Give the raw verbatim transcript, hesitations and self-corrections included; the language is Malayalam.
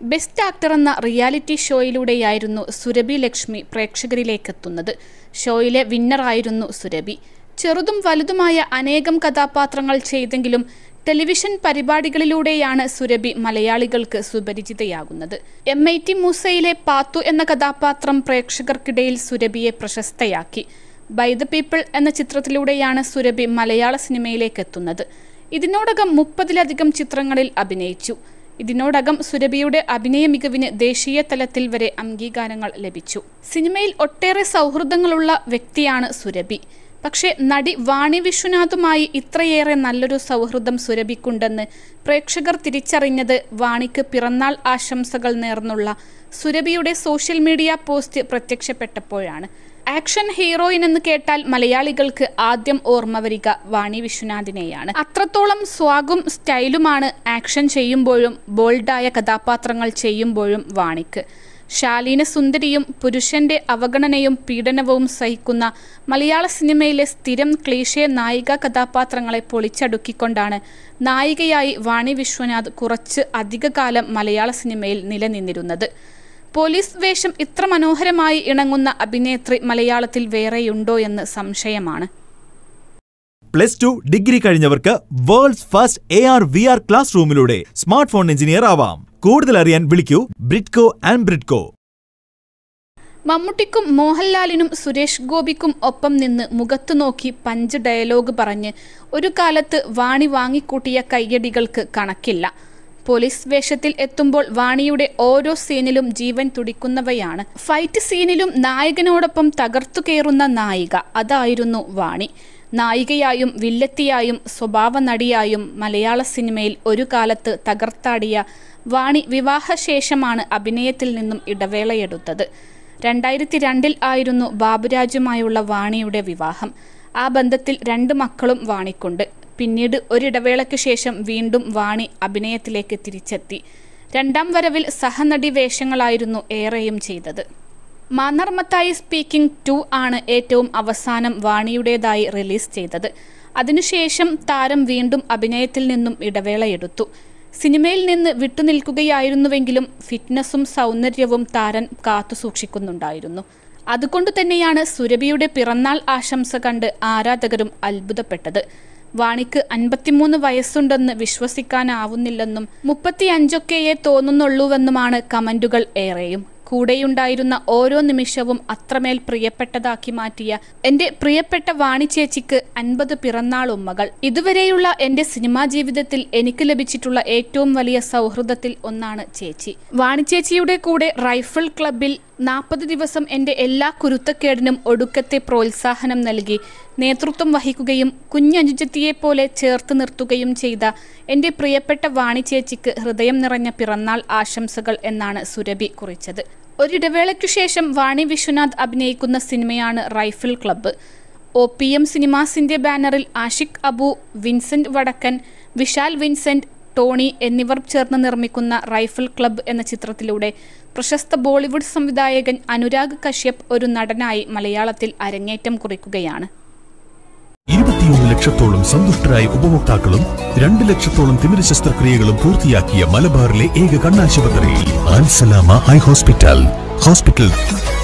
ബെസ്റ്റ് ആക്ടർ എന്ന റിയാലിറ്റി ഷോയിലൂടെയായിരുന്നു സുരഭി ലക്ഷ്മി പ്രേക്ഷകരിലേക്കെത്തുന്നത്. ഷോയിലെ വിന്നറായിരുന്നു സുരഭി. ചെറുതും വലുതുമായ അനേകം കഥാപാത്രങ്ങൾ ചെയ്തെങ്കിലും ടെലിവിഷൻ പരിപാടികളിലൂടെയാണ് സുരഭി മലയാളികൾക്ക് സുപരിചിതയാകുന്നത്. എം ഐ ടി മൂസയിലെ പാത്തു എന്ന കഥാപാത്രം പ്രേക്ഷകർക്കിടയിൽ സുരഭിയെ പ്രശസ്തയാക്കി. ബൈ ദ പീപ്പിൾ എന്ന ചിത്രത്തിലൂടെയാണ് സുരഭി മലയാള സിനിമയിലേക്കെത്തുന്നത്. ഇതിനോടകം മുപ്പതിലധികം ചിത്രങ്ങളിൽ അഭിനയിച്ചു. ഇതിനോടകം സുരഭിയുടെ അഭിനയ മികവിന് ദേശീയ തലത്തിൽ വരെ അംഗീകാരങ്ങൾ ലഭിച്ചു. സിനിമയിൽ ഒട്ടേറെ സൗഹൃദങ്ങളുള്ള വ്യക്തിയാണ് സുരഭി. പക്ഷേ നടി വാണി വിശ്വനാഥുമായി ഇത്രയേറെ നല്ലൊരു സൗഹൃദം സുരഭിക്കുണ്ടെന്ന് പ്രേക്ഷകർ തിരിച്ചറിഞ്ഞത് വാണിക്ക് പിറന്നാൾ ആശംസകൾ നേർന്നുള്ള സുരഭിയുടെ സോഷ്യൽ മീഡിയ പോസ്റ്റ് പ്രത്യക്ഷപ്പെട്ടപ്പോഴാണ്. ആക്ഷൻ ഹീറോയിൻ എന്ന് കേട്ടാൽ മലയാളികൾക്ക് ആദ്യം ഓർമ്മ വരിക വാണി വിശ്വനാഥിനെയാണ്. അത്രത്തോളം സ്വാഗും സ്റ്റൈലുമാണ് ആക്ഷൻ ചെയ്യുമ്പോഴും ബോൾഡായ കഥാപാത്രങ്ങൾ ചെയ്യുമ്പോഴും വാണിക്ക്. ശാലീന സുന്ദരിയും പുരുഷന്റെ അവഗണനയും പീഡനവും സഹിക്കുന്ന മലയാള സിനിമയിലെ സ്ഥിരം ക്ലീഷേ നായിക കഥാപാത്രങ്ങളെ പൊളിച്ചടുക്കിക്കൊണ്ടാണ് നായികയായി വാണി വിശ്വനാഥ് കുറച്ച് അധികകാലം മലയാള സിനിമയിൽ നിലനിന്നിരുന്നത്. പോലീസ് വേഷം ഇത്ര മനോഹരമായി ഇണങ്ങുന്ന അഭിനേത്രി മലയാളത്തിൽ വേറെയുണ്ടോ എന്ന് സംശയമാണ്. പ്ലസ് ടു ഡിഗ്രി കഴിഞ്ഞവർക്ക് world's first A R V R class റൂമിലൂടെ സ്മാർട്ട് ഫോൺ എഞ്ചിനീയർ ആവാം. കൂടുതൽ അറിയാൻ വിളിക്കൂ ബ്രിഡ്കോ ആൻഡ് ബ്രിഡ്കോ. മമ്മൂട്ടിക്കും മോഹൻലാലിനും സുരേഷ് ഗോപിക്കും ഒപ്പം നിന്ന് മുഖത്തു നോക്കി പഞ്ച് ഡയലോഗ് പറഞ്ഞ് ഒരു കാലത്ത് വാണി വാങ്ങിക്കൂട്ടിയ കയ്യടികൾക്ക് കണക്കില്ല. പോലീസ് വേഷത്തിൽ എത്തുമ്പോൾ വാണിയുടെ ഓരോ സീനിലും ജീവൻ തുടിക്കുന്നവയാണ്. ഫൈറ്റ് സീനിലും നായകനോടൊപ്പം തകർത്തു കയറുന്ന നായിക, അതായിരുന്നു വാണി. നായികയായും വില്ലത്തിയായും സ്വഭാവ നടിയായും മലയാള സിനിമയിൽ ഒരു കാലത്ത് തകർത്താടിയ വാണി വിവാഹശേഷമാണ് അഭിനയത്തിൽ നിന്നും ഇടവേളയെടുത്തത്. രണ്ടായിരത്തി രണ്ടിൽ ആയിരുന്നു ബാബുരാജുമായുള്ള വാണിയുടെ വിവാഹം. ആ ബന്ധത്തിൽ രണ്ട് മക്കളും വാണിക്കുണ്ട്. പിന്നീട് ഒരിടവേളയ്ക്ക് ശേഷം വീണ്ടും വാണി അഭിനയത്തിലേക്ക് തിരിച്ചെത്തി. രണ്ടാം വരവിൽ സഹനടി വേഷങ്ങളായിരുന്നു ഏറെയും ചെയ്തത്. മാനർമത്തായി സ്പീക്കിംഗ് ടു ആണ് ഏറ്റവും അവസാനം വാണിയുടേതായി റിലീസ് ചെയ്തത്. അതിനുശേഷം താരം വീണ്ടും അഭിനയത്തിൽ നിന്നും ഇടവേളയെടുത്തു. സിനിമയിൽ നിന്ന് വിട്ടുനിൽക്കുകയായിരുന്നുവെങ്കിലും ഫിറ്റ്നസും സൗന്ദര്യവും താരം കാത്തുസൂക്ഷിക്കുന്നുണ്ടായിരുന്നു. അതുകൊണ്ടു തന്നെയാണ് സുരഭിയുടെ പിറന്നാൾ ആശംസ കണ്ട് ആരാധകരും അത്ഭുതപ്പെട്ടത്. വാണിക്ക് അൻപത്തിമൂന്ന് വയസ്സുണ്ടെന്ന് വിശ്വസിക്കാനാവുന്നില്ലെന്നും മുപ്പത്തി അഞ്ചൊക്കെയേ തോന്നുന്നുള്ളൂവെന്നുമാണ് കമന്റുകൾ ഏറെയും. കൂടെയുണ്ടായിരുന്ന ഓരോ നിമിഷവും അത്രമേൽ പ്രിയപ്പെട്ടതാക്കി മാറ്റിയ എൻ്റെ പ്രിയപ്പെട്ട വാണി ചേച്ചിക്ക് അൻപത് പിറന്നാൾ ഉമ്മകൾ. ഇതുവരെയുള്ള എൻ്റെ സിനിമാ ജീവിതത്തിൽ എനിക്ക് ലഭിച്ചിട്ടുള്ള ഏറ്റവും വലിയ സൗഹൃദത്തിൽ ഒന്നാണ് ചേച്ചി. വാണി ചേച്ചിയുടെ കൂടെ റൈഫിൾ ക്ലബിൽ നാൽപ്പത് ദിവസം എൻ്റെ എല്ലാ കുരുത്തക്കേടിനും ഒടുക്കത്തെ പ്രോത്സാഹനം നൽകി നേതൃത്വം വഹിക്കുകയും കുഞ്ഞനുജത്തിയെപ്പോലെ ചേർത്ത് നിർത്തുകയും ചെയ്ത എൻ്റെ പ്രിയപ്പെട്ട വാണി ചേച്ചിക്ക് ഹൃദയം നിറഞ്ഞ പിറന്നാൾ ആശംസകൾ എന്നാണ് സുരഭി കുറിച്ചത്. ഒരിടവേളയ്ക്കു ശേഷം വാണി വിശ്വനാഥ് അഭിനയിക്കുന്ന സിനിമയാണ് rifle club. O P M സിനിമാസിൻ്റെ ബാനറിൽ ആഷിഖ് അബു, വിൻസെന്റ് വടക്കൻ, വിശാൽ വിൻസെന്റ്, ടോണി എന്നിവർ ചേർന്ന് നിർമ്മിക്കുന്ന റൈഫിൾ ക്ലബ്ബ് എന്ന ചിത്രത്തിലൂടെ പ്രശസ്ത ബോളിവുഡ് സംവിധായകൻ അനുരാഗ് കശ്യപ് ഒരു നടനായി മലയാളത്തിൽ അരങ്ങേറ്റം കുറിക്കുകയാണ്. ഇരുപത്തിയൊന്ന് ലക്ഷത്തോളം സന്തുഷ്ടരായ ഉപഭോക്താക്കളും രണ്ട് ലക്ഷത്തോളം തിമിര ശസ്ത്രക്രിയകളും പൂർത്തിയാക്കിയ മലബാറിലെ ഏക കണ്ണാശുപത്രി ആൻസലാമ ഹൈ ഹോസ്പിറ്റൽ ഹോസ്പിറ്റൽ